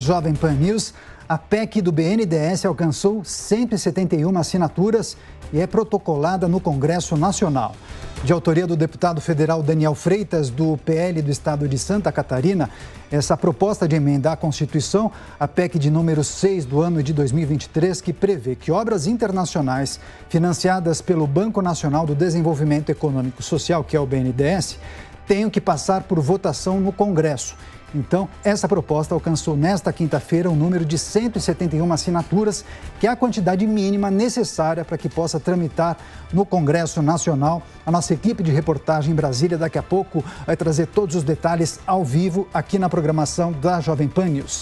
Jovem Pan News. A PEC do BNDES alcançou 171 assinaturas e é protocolada no Congresso Nacional. De autoria do deputado federal Daniel Freitas, do PL do estado de Santa Catarina, essa proposta de emenda à Constituição, a PEC de número 6 do ano de 2023, que prevê que obras internacionais financiadas pelo Banco Nacional do Desenvolvimento Econômico e Social, que é o BNDES, tenham que passar por votação no Congresso. Então, essa proposta alcançou nesta quinta-feira um número de 171 assinaturas, que é a quantidade mínima necessária para que possa tramitar no Congresso Nacional. A nossa equipe de reportagem em Brasília daqui a pouco vai trazer todos os detalhes ao vivo aqui na programação da Jovem Pan News.